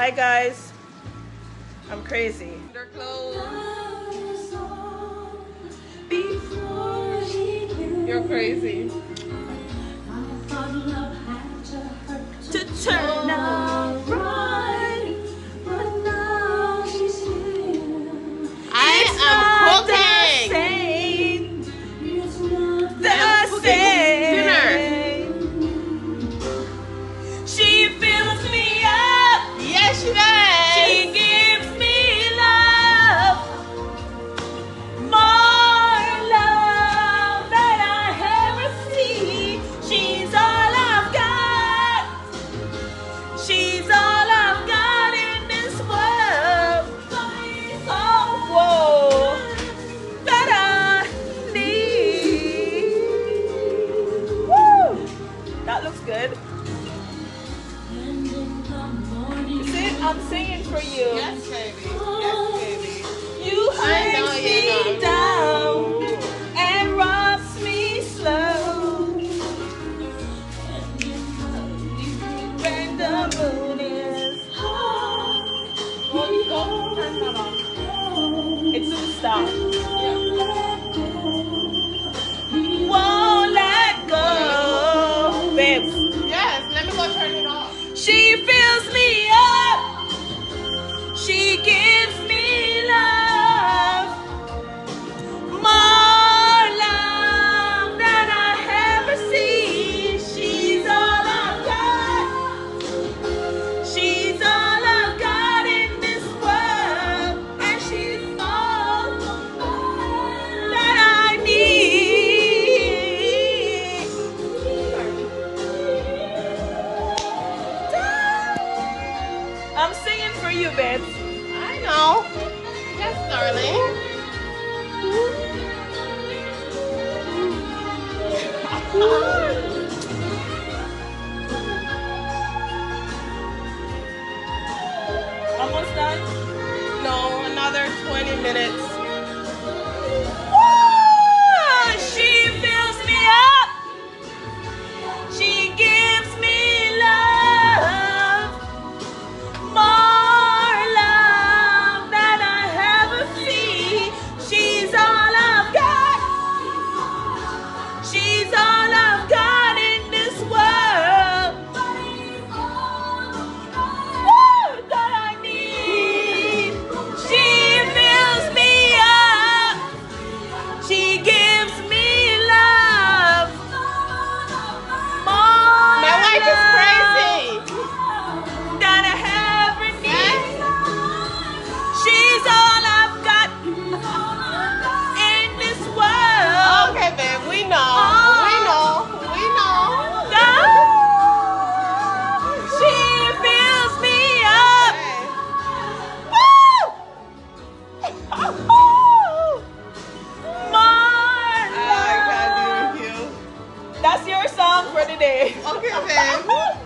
Hi guys. I'm crazy. They're closed. You're crazy. To turn out right, but now she's here. I am cooking. It's not I am cooking dinner. She fills me up. Yes, she does. She gives me love. More love than I ever see. She's all I've got. She's all I've got in this world. Oh, whoa. That I need. Woo! That looks good. You see, I'm singing for you. Yes, baby. Yes, baby. You hangs me down and rocks me slow. When the moon is it's superstar. Won't let go, babe. Yes, let me go turn it off. She fills me up. She gives me love. More love than I ever see. She's all I've got. She's all I've got in this world. And she's all that I need. I'm singing for you, babes. I know. Yes, darling. Almost done. No, another 20 minutes. Woo! She fills me up. She gives me love. More love than I ever see. She's all I've got. She's all I've got in this world. Woo! That I need. She fills me up. She gives me love. More My wife is crazy. than I ever need. She's all I've got in this world. Okay, babe, we know. We know. We know. She fills me up. Woo! More I can't love. do with you. That's your song for the day. Okay, babe.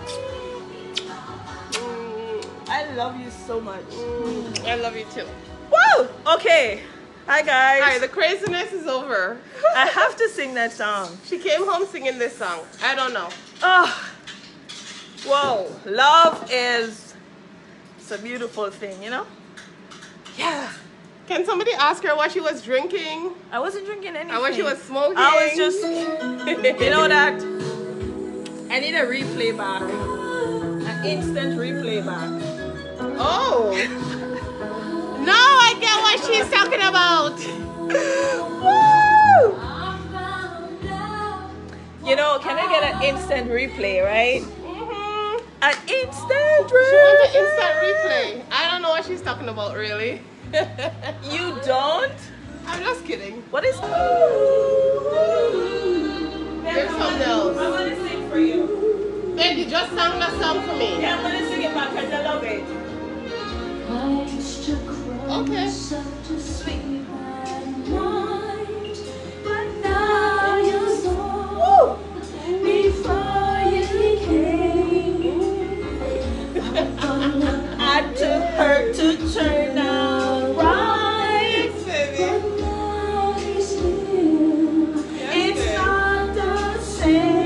I love you so much. I love you too. Woo! Okay. Hi guys. All right, the craziness is over. I have to sing that song. She came home singing this song. I don't know. Oh, whoa. Love is it's a beautiful thing, you know? Yeah. Can somebody ask her what she was drinking I wasn't drinking anything. or what she was smoking? I was just, you know that? I need a replay back. An instant replay back. Oh. No, I get what she's talking about. Woo! You know, can I get an instant replay, right? An instant She wants an instant replay. replay. I don't know what she's talking about, really. You don't? I'm just kidding. What is? There's something else. I'm gonna sing for you. Babe, you just sang that song for me. Yeah, I'm gonna sing it back because I love it. Okay. Woo! I took her to turn out right. Baby. It's not the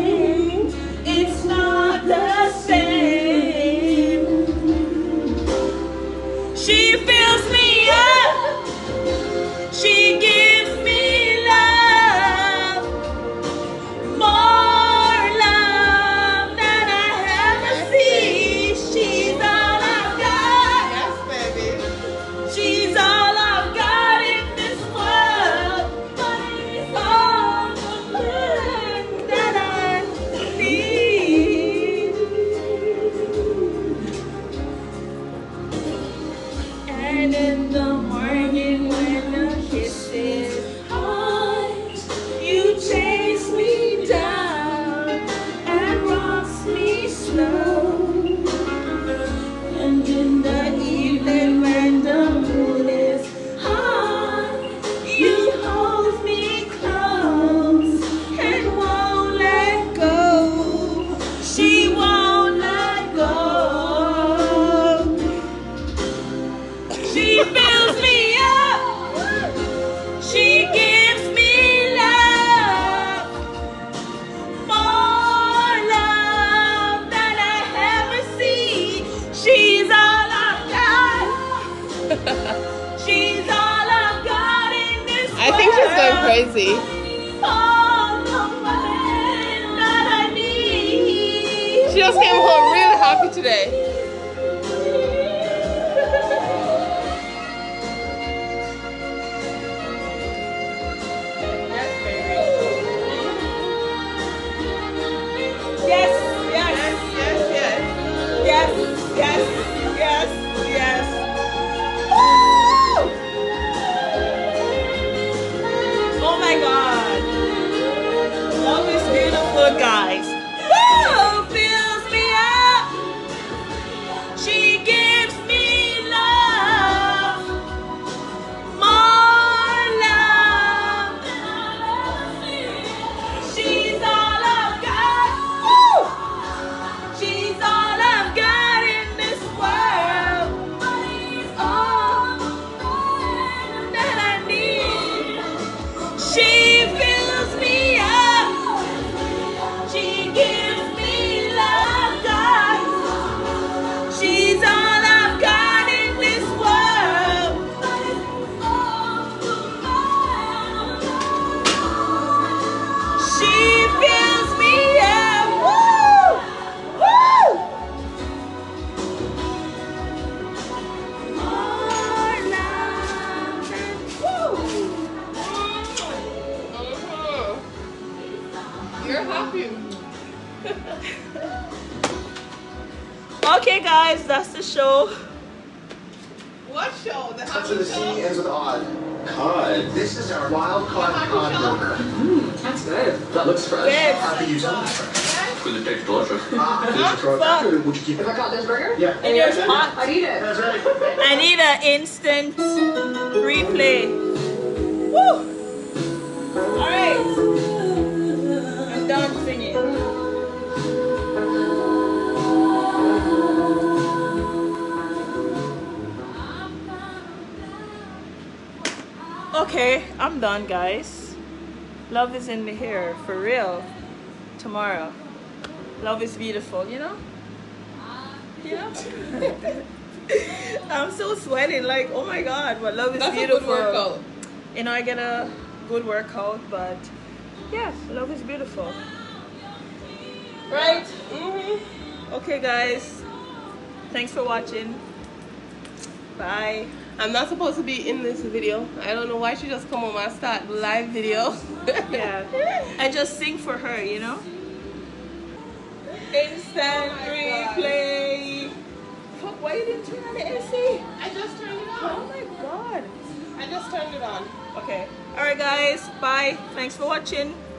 same. It's not the same. happy today. Yes, yes, Yes, yes. yes, yes, yes, yes. Woo! Oh my God. Love is beautiful, guys. Woo! Fills me up. She gives me love. More love. She's all I've got. Woo! She's all I've got in this world. All that I need. She fills me up. She gives me love, God. She's all I've got in this world. She fills me up. Woo! Woo! More love and woo! You're happy. Okay, guys, that's the show. What show? The Touch of the happy sea show? ends with odd. Cod. This is our wild caught Happy cod show? burger. That's good. That looks fresh. Yes. How do you tell it's fresh? Because it tastes delicious. Did you throw it back or would you keep it? I got this burger? Yeah. And yours hot. I'd eat it. That's right. I need an instant replay. Woo! Alright. I'm done singing. Okay, I'm done, guys. Love is in the hair, for real. Tomorrow. Love is beautiful, you know? You know? I'm so sweating, like, oh my God, but love is That's a beautiful. good workout. You know, I get a good workout, but yeah, love is beautiful. Right? Okay, guys. Thanks for watching. Bye. I'm not supposed to be in this video. I don't know why she just come on my start live video. Yeah. I just sing for her, you know? Instant replay. Fuck, why you didn't turn on the AC? I just turned it Oh on. my God. I just turned it on. Okay. Alright, guys. Bye. Thanks for watching.